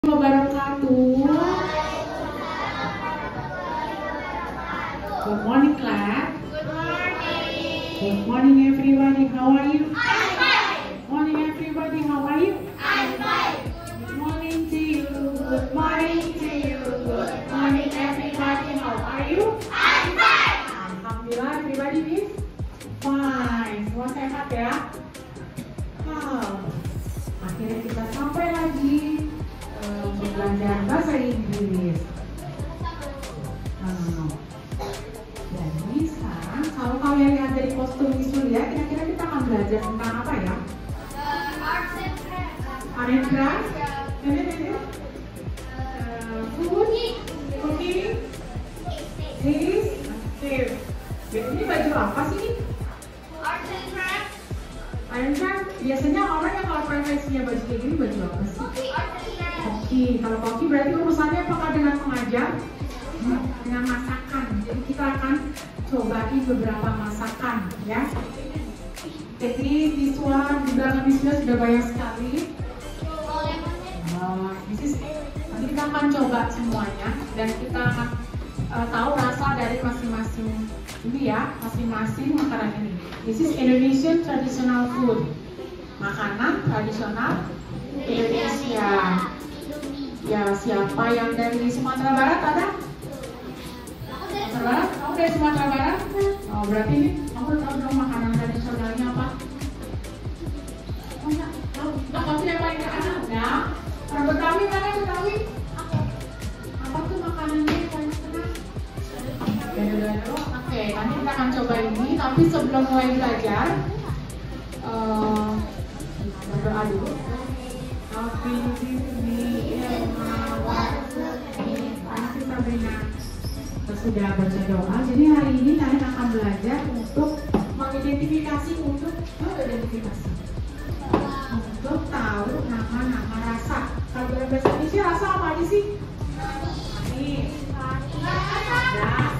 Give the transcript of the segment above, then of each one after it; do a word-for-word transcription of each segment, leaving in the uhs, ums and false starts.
wabarakatuh. Good morning, class. Good morning. Good morning, everybody. How are you? I'm fine. Good morning, everybody. How are you? I'm fine. Good morning to you. Good morning to you. Good morning, everybody. How are you? I'm fine. Alhamdulillah, everybody is fine. Semua sehat ya? Wow. Akhirnya kita sampai lagi uh, belajar bahasa Inggris. Uh, jadi sekarang kalau kalian lihat dari kostum Yulia, kira-kira kita akan belajar tentang apa ya? Arts and crafts. Art and craft? Ini, ini, uh, food, cooking, taste, taste. Ini baju apa sih? Arts and crafts. Art and craft. Biasanya orang yang kalau profesinya baju kayak gini baju apa sih? Cooking. Arts and crafts. Koki. Kalau koki berarti urusannya apakah dengan mengajar? Dengan masakan. Jadi kita akan cobain beberapa masakan ya. Jadi this one di belakang di sini sudah banyak sekali. Uh, this is, nanti kita akan coba semuanya dan kita akan uh, tahu rasa dari masing-masing ini ya, masing-masing makanan ini. This is Indonesian traditional food. Makanan tradisional Indonesia. Ya, siapa yang dari Sumatera Barat ada? Sumatera Barat? Kamu dari Sumatera Barat? Oh, berarti ini kamu tahu dong makanan tradisionalnya apa? Oh, enggak tahu. Nah, kamu yang paling terkenal ya? Orang Betawi mana Betawi? Apa tuh makanannya yang paling terkenal? Gado-gado. Oke, nanti kita akan coba ini. Tapi sebelum mulai belajar, uh, berdoa dulu. Kita sudah baca doa, jadi hari ini kalian akan belajar untuk mengidentifikasi untuk oh, identifikasi untuk tahu nama-nama rasa. Kalau dalam bahasa Indonesia rasa apa aja sih? Manis, pedas,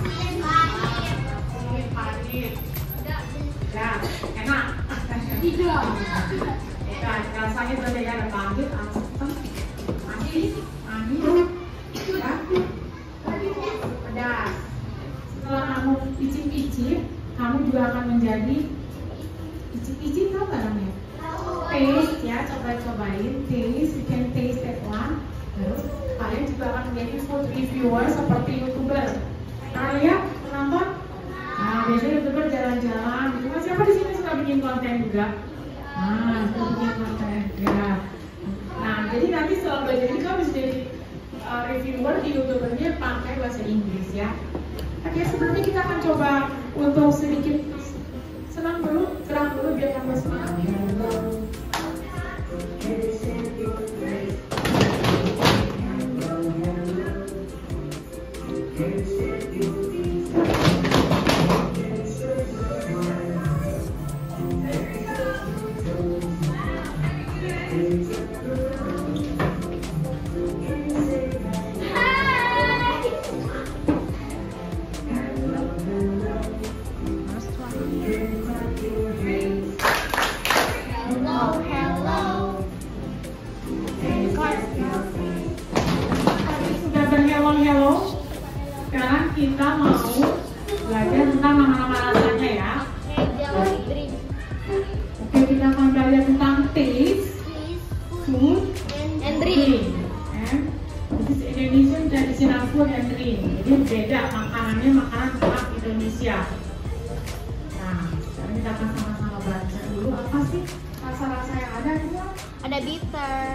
pahit, ya enak. Tidak. Ya, rasanya berbeda, ada pahit, asam, manis, manis, ya, pedas. Setelah kamu icip-icip, kamu juga akan menjadi icip-icip, tahu nggak namanya? Taste ya, coba-cobain, taste, you can taste that one. Terus kalian juga akan menjadi food reviewer seperti youtuber. Pernah lihat, penonton? Nah, biasanya youtuber jalan-jalan. Cuma siapa di sini suka bikin konten juga? Nah, suka bikin konten ya. Nah, jadi nanti setelah belajar ini kamu bisa jadi uh, reviewer di youtubernya pakai bahasa Inggris ya. Oke, sebelumnya kita akan coba untuk sedikit senang dulu, gerak dulu biar kamu semangat. Kita mau belajar tentang nama-nama rasanya ya. Oke, kita akan belajar tentang taste, food, and drink. And this is Indonesian traditional food and drink. Jadi beda makanannya, makanan khas Indonesia. Nah, sekarang kita akan sama-sama baca dulu apa sih rasa-rasa yang ada itu? Ada bitter.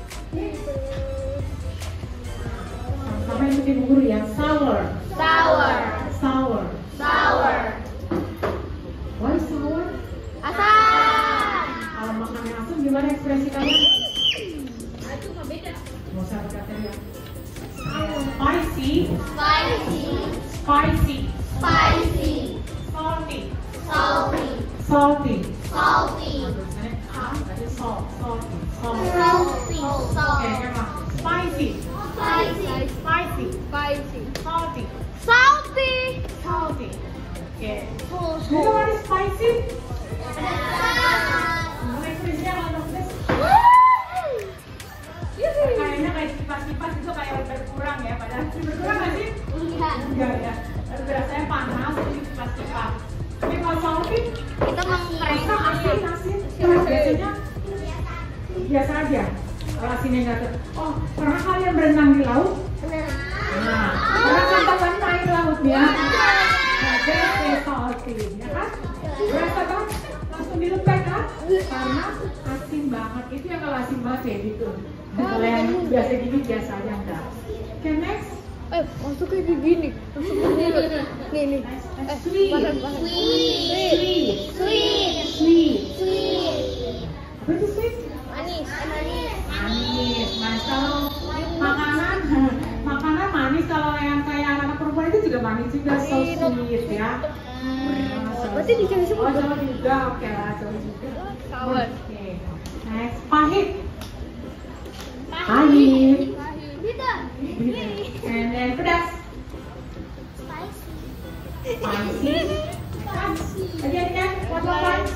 Sama ikutin guru ya. Sour. Sour. Sour. Sour. Why sour? Asam. Kalau makan yang asam gimana ekspresi kalian? Itu nggak beda. Mau saya berkata ya. Spicy. Spicy. Spicy. Spicy. Salty. Salty. Salty. Salty. Tulisannya A, tadi salt. Salty. Salty. Salty. Oke, coba. Spicy. Spicy. Spicy. Spicy. Salty. Salty. Salty. Oke. Full. You know what is spicy? Asam. Mau ekspresinya kalau nulis? Woo! Kayaknya kayak kipas kipas itu kayak berkurang ya, padahal berkurang nggak sih? Enggak. Enggak ya, tapi rasanya panas jadi kipas-kipas. Tapi kalau Sophie, Kita rasa asin asin. Biasanya biasa aja. Kalau asinnya nggak ter. Oh, pernah kalian berenang di laut? Nah, pernah contohkan air laut ya? Nah, jadi salty, ya kan? Berasa kan? Langsung dilepek kan? Karena asin banget. Itu yang kalau asin banget ya gitu. Kalau yang biasa gini biasa aja enggak. Oke, next. Eh, masuknya kayak gini. Masuk ke mulut. Nih, nih. Eh, Sweet. pahan, pahan. Sweet. Sweet. Sweet. Sweet. Apa itu sweet? Manis. Manis. Manis. Manis kalau makanan, makanan manis kalau yang kayak anak perempuan itu juga manis juga, so sweet ya. Berarti dicari semua. Oh, sama juga, oke lah, sama juga. Sour. Oke. Next, pahit. Pahit. Bitter. And then pedas. Spicy. Spicy. Again, again, one more time.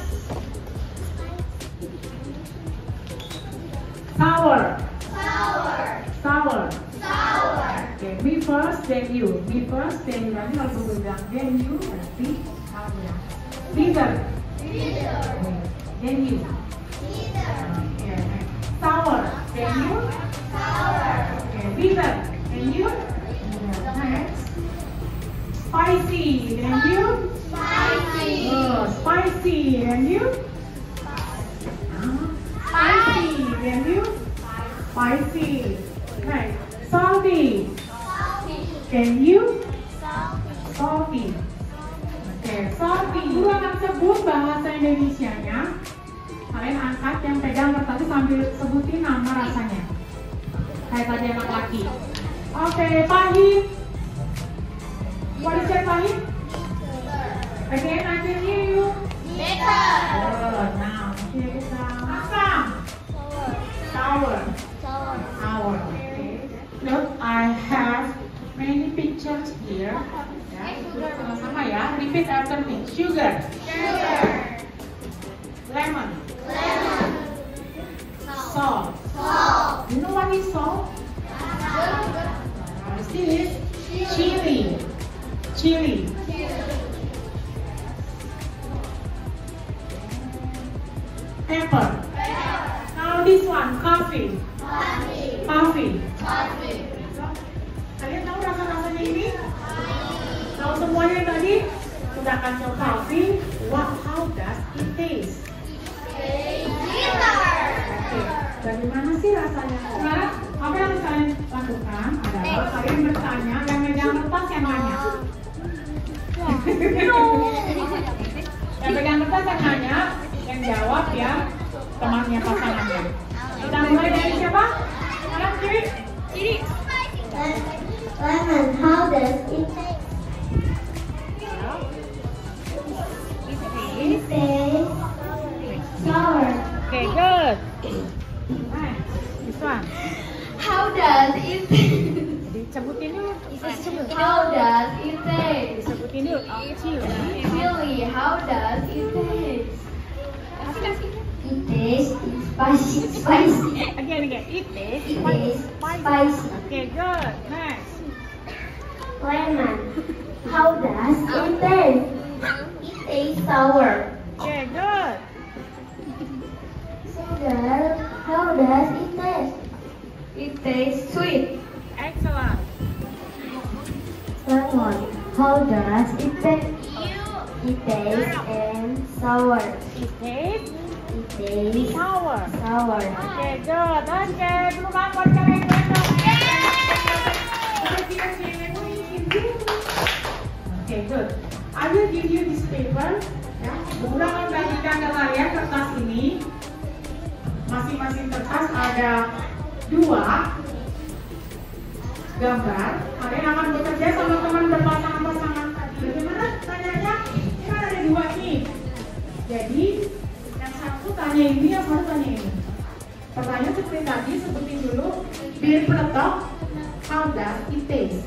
Sour. Sour. Sour. Sour. Okay, me first, then you. Me first, then you. Nanti kalau gue bilang, then you, nanti kamu bilang. Bitter. Bitter. Then you. Bitter. Okay. Sour. Then you. Sour. Okay. Bitter. Then you. Next. Spicy. Then you. Spicy. Oh, spicy. Then you. Spicy. Then you. Spicy. Next. Salty. Salty. Can you? Salty. Salty. Oke, salty. Dulu akan sebut bahasa Indonesianya. Kalian angkat yang pegang kertas sambil sebutin nama rasanya. Kayak tadi anak laki. Oke, pahit. What is that pahit? Again, I can hear you. Bitter. Oh, now. Here is asam. Sour. Sour. Sour. Okay. Look, I have many pictures here. Ya, ikut sama-sama ya. Repeat after me. Sugar. Sugar. Lemon. Lemon. Salt. Salt. You know what is salt? Uh, this is chili. Chili. Pepper. Now this one, coffee. Coffee. Coffee. Coffee. Kalian tahu rasa-rasanya ini? Tahu semuanya tadi? Sudah akan coba coffee. What? How does it taste? Bitter. Oke, bagaimana sih rasanya? Sekarang apa yang harus kalian lakukan adalah kalian bertanya, yang megang kertas yang nanya. Yang pegang kertas yang nanya, yang jawab ya temannya pasangannya. Kita mulai dari siapa? Sekarang kiri. Kiri. Lemon. How does it taste? It tastes sour. Okay, good. Nice. This one. How does it taste? Disebutin dulu. How does it taste? Disebutin dulu. Oh, chili. Chili. How does it taste? It tastes spicy. Spicy. Again, again. It tastes It tastes spicy. Okay, good. Next. Lemon. How does it taste? It tastes sour. Okay, good. Sugar. How does it taste? It tastes sweet. Excellent. Lemon. How does it taste? It tastes and sour. It tastes It tastes sour. sour. Okay, good. Okay, pelukan buat kalian dong. Okay, good. I will give you this paper. Ya, Bunda akan bagikan ke kalian kertas ini. Masing-masing kertas ada dua gambar. Kalian akan bekerja sama teman berpasangan-pasangan tadi. Bagaimana tanyanya? Ini kan ada dua nih. Jadi yang satu tanya ini, yang satu tanya ini. Pertanyaan seperti tadi, sebutin dulu. Bir peletok, how does it taste?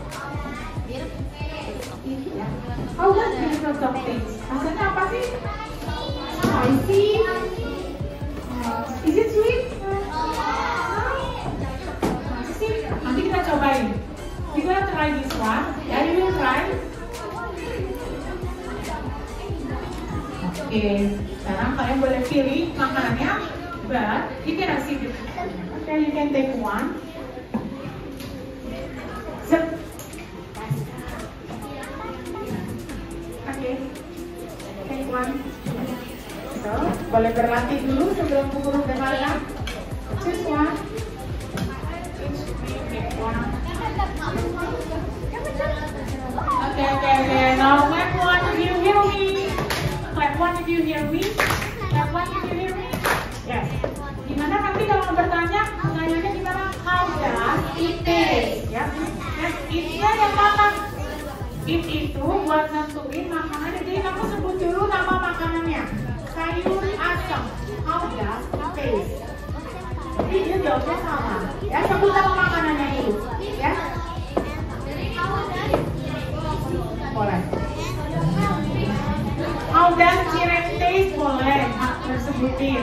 Ya. How does bir peletok taste? Rasanya apa sih? Spicy? Uh, is it sweet? Masih sih? cobain. You gonna try this one? Daddy will try. Oke, okay. Sekarang kalian boleh pilih makanannya, but you cannot see the food. Okay, you can take one. Zip. Okay, take one. So, boleh berlatih dulu sebelum guru dengarkan. Choose one. Okay, okay, okay. Now clap one if you hear me. Clap one if you hear me. Clap one if you hear me. Yes. Gimana nanti kalau bertanya, tanyanya gimana? How does it taste? Ya. Yes. It-nya yang mana? It itu buat nentuin makanannya. Jadi kamu sebut dulu nama makanannya. Sayur asam. How does it taste? Jadi dia jawabnya sama. Ya, sebut nama makanannya dulu. Ya. Boleh. How does cireng taste? Boleh. Harus sebutin.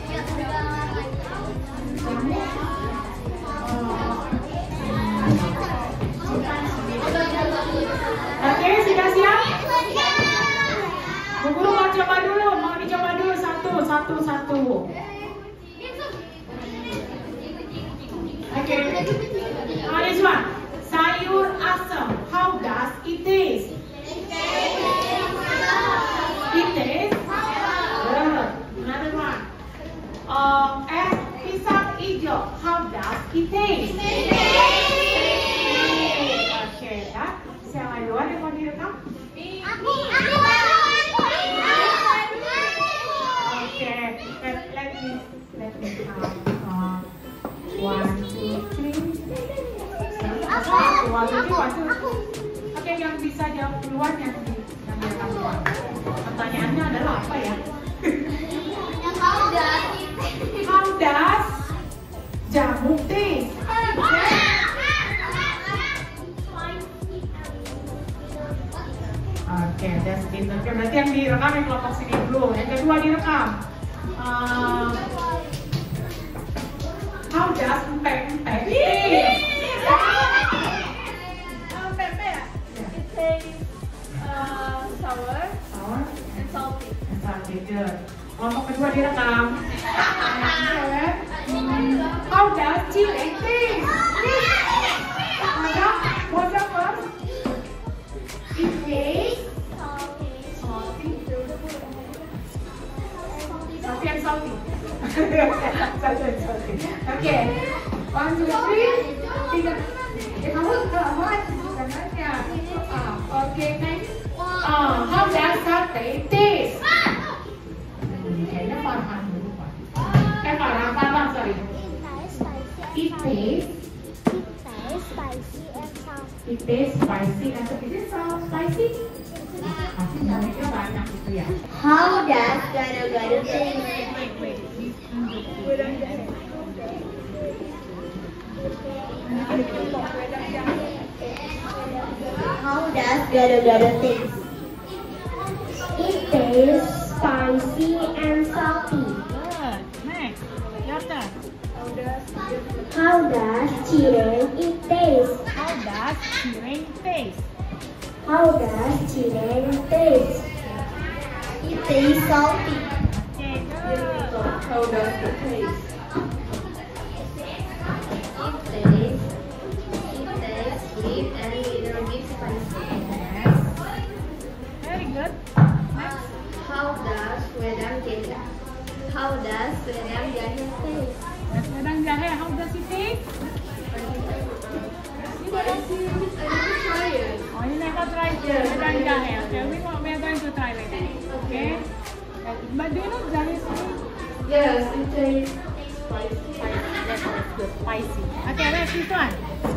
Oke, sudah siap? Bu Guru mau coba dulu, mau dicoba dulu satu, satu, satu. Oke. Now this one. Sayur asam. How does it taste? It tastes good. Another one. Um, es pisang hijau. How does it taste? Oke, ya. Siapa duluan yang mau direkam? Aku, aku, Oke, let, let me let me count. Uh, one, two, three. Satu, one, two, one, two. Oke, yang bisa jawab duluan yang yang direkam duluan. Pertanyaannya adalah apa ya? How does jamu taste? Oke, okay, that's it. Oke, okay, berarti yang direkam yang kelompok sini dulu. Yang kedua direkam. Uh, how does empek-empek taste? Empek-empek ya? It tastes uh, sour, Sour and salty. and salty. Good. Kelompok kedua direkam. And, hmm, how does cireng taste? Ada? What's up first? It tastes salty. Salty and salty. Salty and salty. Oke. One, two, three. Tiga. Ya kamu nggak mau bukan aja. Oke, next. Uh, how does sate taste? Hmm, kayaknya Farhan dulu, Pak. Eh, Farhan, Farhan, sorry. It tastes. It tastes spicy and it is so spicy. Pasti namanya banyak gitu ya. How does gado-gado taste? How does gado-gado taste? It tastes spicy and salty. Good. Next. Your turn. How does cireng it taste? How does cireng taste? How does cireng taste? It tastes salty. Okay, good. How does it taste? It tastes, it tastes sweet and little bit spicy. Yes. Very good. Next. How does wedang jahe? How does wedang jahe taste? That's wedang jahe. How does it taste? Oh, you never tried wedang jahe. Okay, we, we are going to try later. Okay. But do you know jahe is Yes, it tastes spicy. spicy? That's good. Spicy. Okay, let's this one.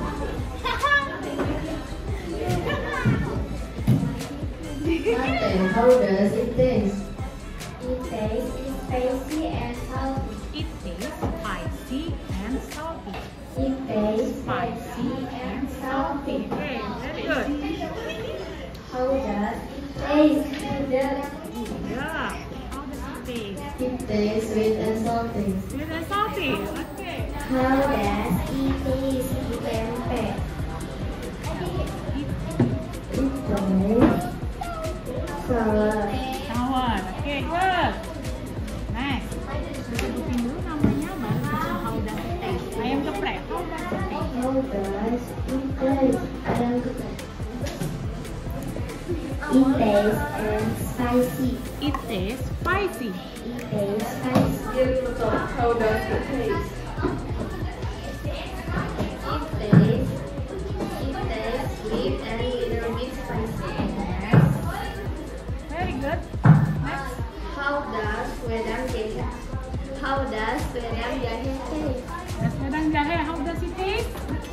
How does it taste? It tastes spicy and salty. It tastes spicy and salty. It tastes Spicy and salty. Okay, very good. How does it taste? Yeah. How does it taste? It tastes sweet and salty. Sweet and salty. Okay. How does it taste? Pempek. does it taste? Ayam geprek. It tastes and spicy. It tastes spicy. It tastes spicy. How does it taste? It tastes. It tastes sweet and little bit spicy. Yes. Very good. Next. How does wedang jahe? How does wedang jahe taste? That's wedang jahe. How does it taste?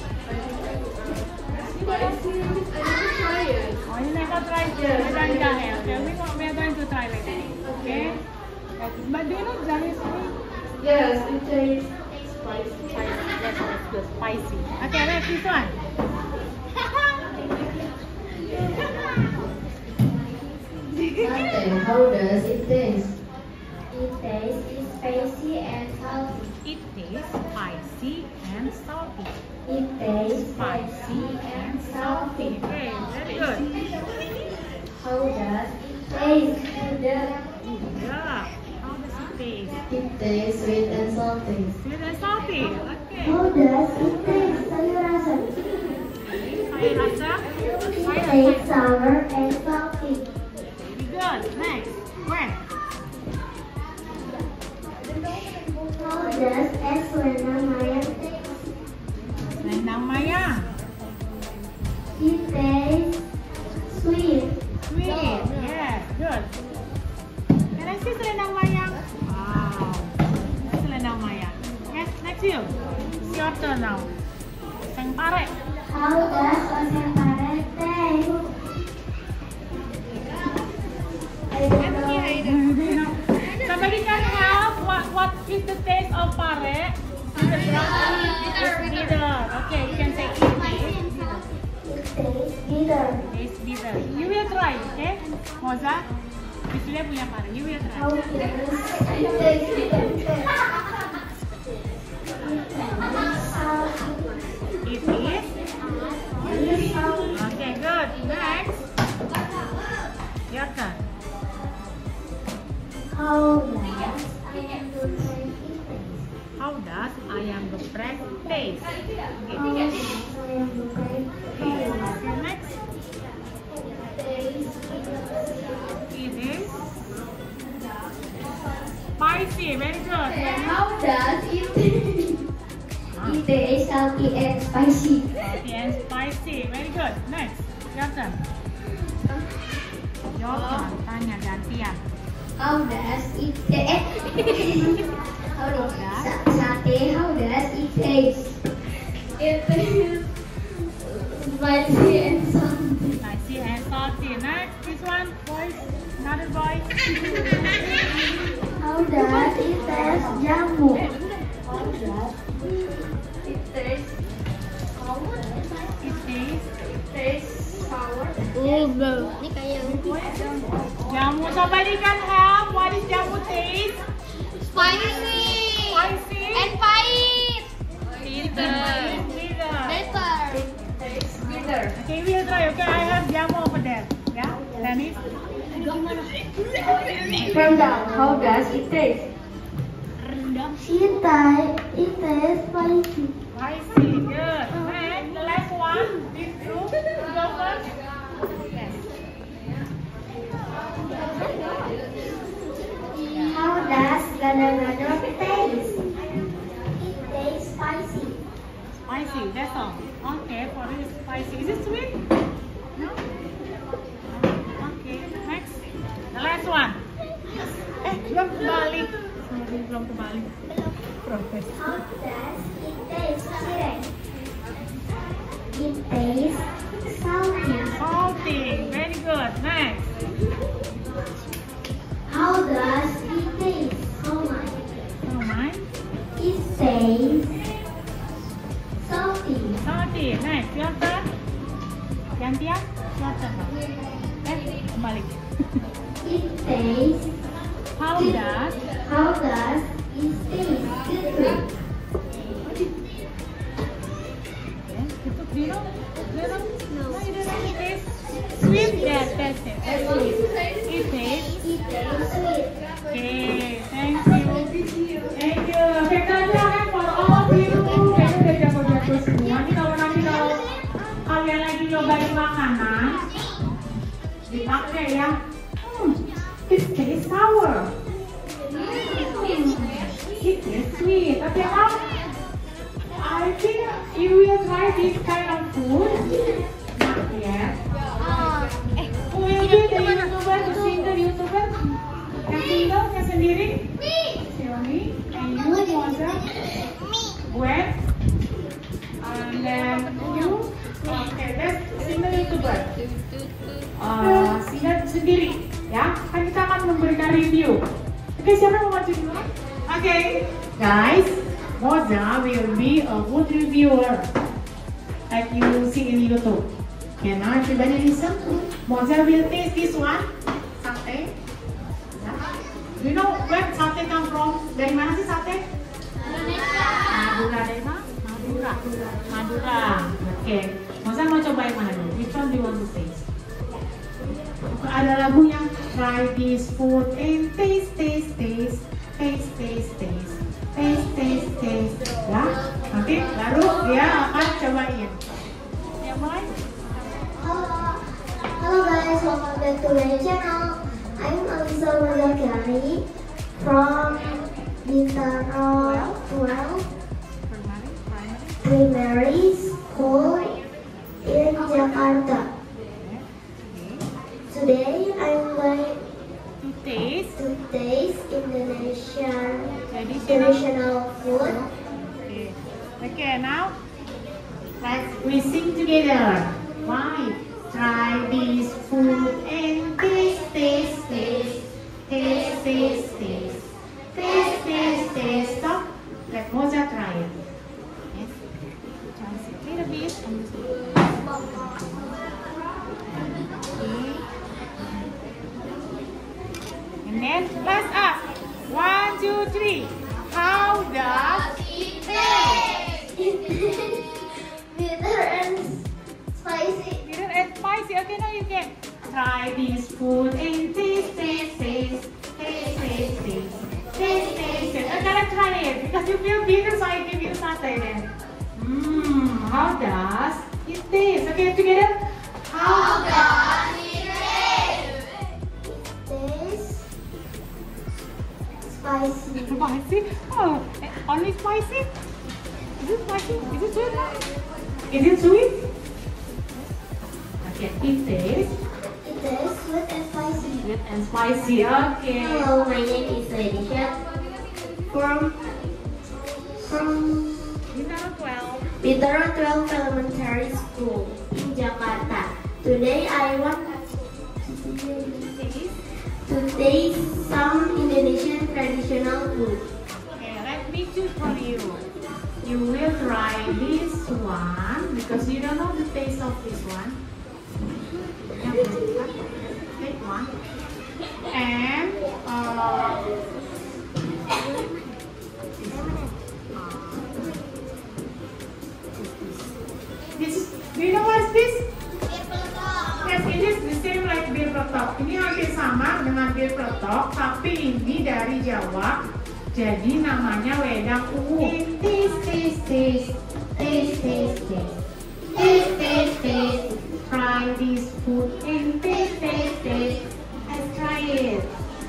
Spicy. I didn't try it. Oh, you never tried the wedang jahe. Okay, we, we are going to try later. Okay. But do you know jahe is sweet? Yes, it tastes spicy. Spicy. Yes, that's good. Spicy. Okay, next this one. Latte, how does it taste? It tastes spicy and salty. It tastes spicy and salty. It tastes Spicy and salty. Okay, very good. How does it taste? Yeah. How does it taste? It tastes sweet and salty. Sweet and salty. Okay. How does it taste? Sayur asam. Sayur asam. It Sayur tastes asam. sour and salty. Very good. Next. When? How does es selendang mayang taste? Selendang mayang. It tastes sweet. Sweet. Yes. Good. Can I see selendang mayang? Wow. That's selendang mayang. Yes. Next you. It's your turn now. Oseng pare. How does oseng pare taste? I don't know. Somebody can help. What What is the taste of pare? Is it brown? It's bitter. Okay, you can say it. It tastes bitter. It's bitter. You will try, okay? Moza, Bislia punya pare. You will try. How does it taste bitter? It is. Okay, good. Next. Your turn. How does ayam geprek taste? How does ayam geprek taste? How Okay. does ayam geprek taste? Okay, next. It is spicy. Very good. How does it taste? It tastes salty and spicy. Salty and spicy. Very good. Next. Your turn. Your turn. Tanya gantian. How does it taste? How does sa- satay? How does it taste? It tastes spicy and salty. Spicy and salty. Next. This one. Boys. Another boy. How does it taste? Jamu. How does It tastes sour. It tastes. Tastes sour. Ini kayak Jamu. Somebody can help. What is jamu taste? spicy Spicy. and pahit. Bitter. Bitter. Better. Tastes bitter. Okay, we'll try. Okay, I have jamu over there. Yeah. Dennis. Rendang. How does it taste? It tastes it tastes spicy. Spicy. Good. Next. The last one. This group. Go first. Yes. How does gado-gado taste? It tastes spicy. Spicy. That's all. Okay. For this spicy. Is it sweet? No. Okay. Next. The last one. Eh, belum kebalik. Sorry, belum kebalik. Proses. How does it taste? Cireng. It tastes salty. Salty. Very good. Next. How does it taste? How much? Oh my. It tastes salty. Salty. Next. Your turn. Gantian. Your turn. Eh, kembali. It tastes. How does How does it taste? Good. Itu do you know? Do you know? No, you don't know. It tastes sweet. Yes, that's it. That's sweet. It tastes. It tastes sweet. Okay, thank you. Thank you. Oke, kalian for all of you. Kayaknya udah jago-jago semua. Ini kalau nyobain makanan, dipakai ya. Hmm, it tastes sour. Hmm, it tastes sweet. Tapi ah, I think you will try this kind of food. Not yet. Who will be the YouTuber, the single YouTuber? Yang single, yang sendiri? Xiaomi. And you, Moza? Gwen? And then you? Okay, that's single YouTuber. Uh, single sendiri, ya. Kan kita akan memberikan review. Oke, okay, siapa yang mau maju dulu? Oke, okay. Guys, Moza will be a food reviewer, like you see in YouTube. Okay, now everybody listen. Moza will taste this one, sate. Yeah. Do you know where sate come from? Dari mana sih sate? Indonesia. Madura, dari mana? Madura. Madura. Oke, okay. Moza mau coba yang mana dulu? Which one do you want to taste? Ada lagu yang try this food and taste, taste, taste, taste, taste, taste, taste, taste, taste. Ya, nanti baru dia akan cobain. Yang mulai? Halo, halo guys, welcome back to my channel. I'm Alisa Murzakiari from Bintaro twelve Primary School in Jakarta. Today I'm going To taste. to taste Indonesian traditional food. Okay. Okay, now let's we sing together. Why? Try this food and taste, taste, taste, taste, taste, taste, taste, taste, taste. Stop. Let Moza try it. Yes. Try it a little bit. Okay. And then let's ask. One, two, three. How does it taste? Bitter and spicy. Bitter and spicy. Okay, now you can try this food and taste, taste, taste, taste, taste, taste, taste, taste, taste. I'm gonna try it because you feel bitter, so I give you satay then. Mmm, how does it taste? Okay, together. How does it taste? Taste spicy. Spicy? Oh, only spicy? Is it spicy? Is it sweet? Is it sweet? Okay, it tastes It tastes sweet and spicy. sweet and spicy. Okay. Hello, my name is Lanisha from from Bintaro twelve. Bintaro twelve Elementary School in Jakarta. Today I want Taste. to taste some Indonesian traditional food. Okay, let me choose for you. You will try this one because you don't know the taste of this one. Take one. And uh, this is, do you know what is this? Yes, it is the same like bir peletok. Ini hampir sama dengan bir peletok, tapi ini dari Jawa. Jadi namanya wedang ungu. Taste, taste, taste, taste, taste, taste, taste, taste, taste. Try this food and taste, taste, taste. Let's try it.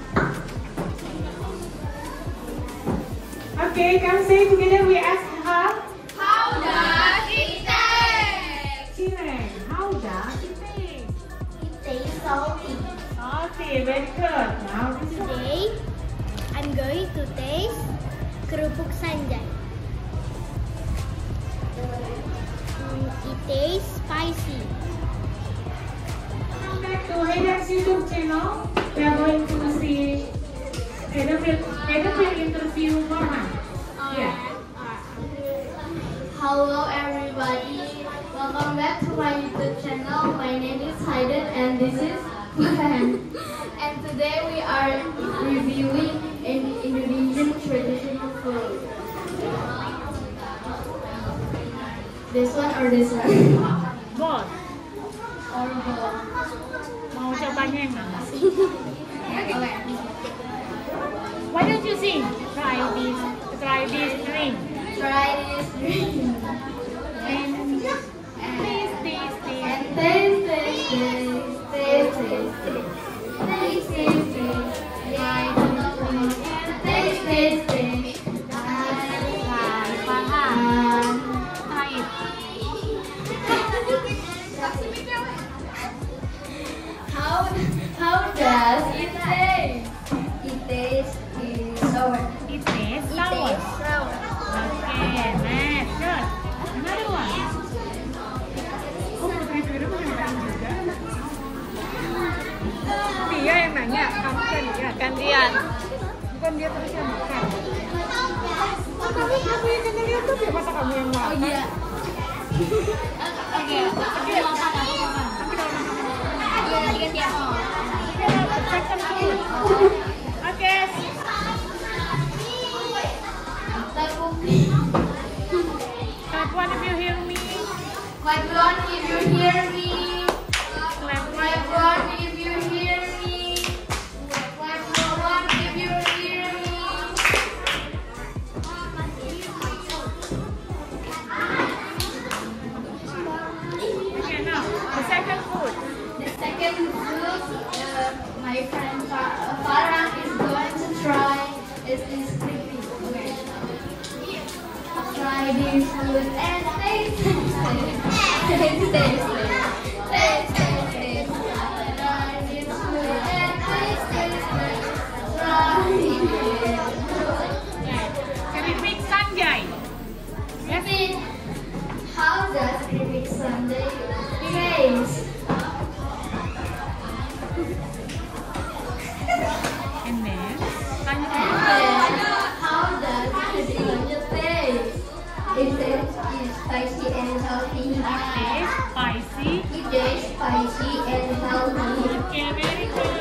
Okay, come say together. We ask her. How does it taste? Chile, how does it taste? It tastes salty. Okay, very good. Now this is Today I'm going to taste kerupuk sanjay. Mm, it tastes spicy. Welcome back to Hayden's YouTube channel. We are going to see Hayden will, Hayden will interview Norman. Yeah. Hello everybody, welcome back to my YouTube channel. My name is Hayden and this is Gwen. And today we are reviewing an Indonesian traditional food. This one or this one? Both. Or both? Mau cobanya yang mana? Okay. Why don't you sing? Try this, try this drink. Try this drink. And taste, taste, And taste. does it taste? It tastes is sour. It tastes It sour. tastes sour. Okay, next. Good. Another one. Oh, Putri Vira mengenai juga. Dia yang nanya, kamu kan dia. Gantian. Bukan dia terus yang makan. Oh, kamu kamu yang kena lihat tuh, masa kamu yang makan? Oh iya. Oke, aku makan, aku makan. Tapi kalau makan Iya, gantian. second food. Oke. Clap one if you hear me. Clap one if you hear me. Clap Clap one. one if you hear me. Clap one if you hear me. Okay, now the second food. The second food, uh, my friend Fa- uh, Farah is going to try is this creepy. Okay. Try this food and taste, taste, taste, taste, taste, taste, taste. Try this food and taste, taste, taste. Try it. Keripik Sanjay. Repeat. How does creepy Sunday taste? And then, tanya And then, how does creepy Sunday taste? It tastes spicy and healthy. Okay, spicy. It tastes spicy and healthy. Okay, very good.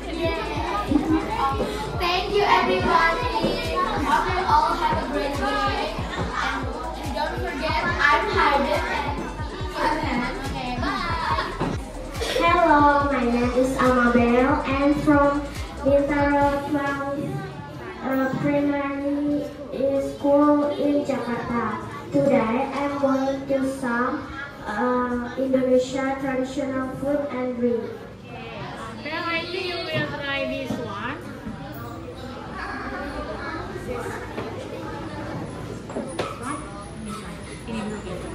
Thank you, everybody. Hope you all have a great day. And don't forget, I'm Hayden and I'm Hannah. Okay, bye. Hello, my name is Amabel and from Bintaro uh, Primary School in Jakarta. Today I'm going to some uh, Indonesia traditional food and drink. Well, I think you will try this one. Ini dulu gitu.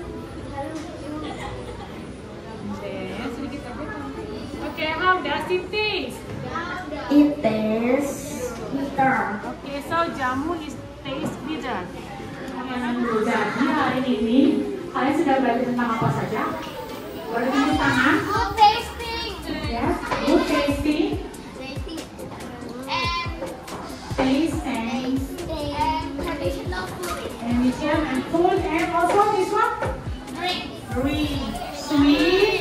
Then, sedikit aja. Okay, how does it taste? It tastes bitter. Okay, so jamu is taste bitter. Jadi hari ini kalian sudah belajar tentang apa saja? Boleh tunjuk tangan? Good tasting. Yes, good tasting, Tasting. And, taste and and traditional food. nutrition and food, and also this one, Drink. green, sweet.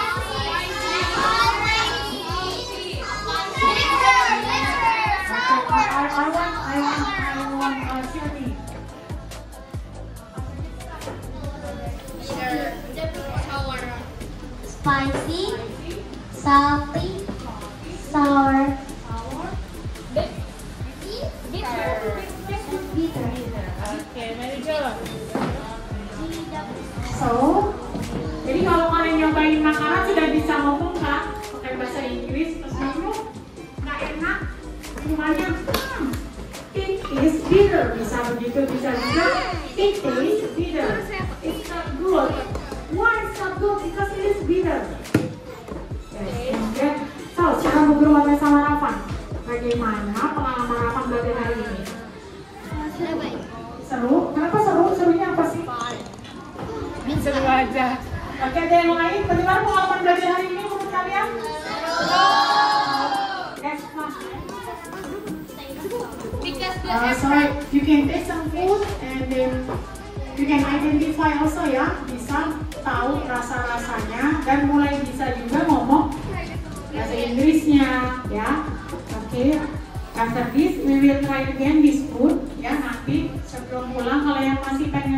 I, I, I want, I want, I want uh, chili. Spicy, salty, sour, bitter. Okay, very good. So, jadi kalau kalian nyobain makanan sudah bisa ngomong kan? Pakai bahasa Inggris, terus ngomong nggak enak, minumannya, hmm, it is bitter, bisa begitu, bisa juga, it is bitter, it's not good. Why it's not good? Because it is bitter. Yes, kemudian, so cara ngobrol sama Rafa, bagaimana pengalaman Rafa belajar hari ini? Seru? Kenapa seru? Serunya apa sih? Seru aja. Oke, ada yang lain? Bagaimana pengalaman belajar hari ini menurut kalian? Yes, Mas. Uh, so you can taste some food and then you can identify also ya, bisa tahu rasa-rasanya dan mulai bisa juga ngomong bahasa Inggrisnya ya. Oke. Okay. After this, we will try again this food ya, nanti sebelum pulang kalau yang masih pengen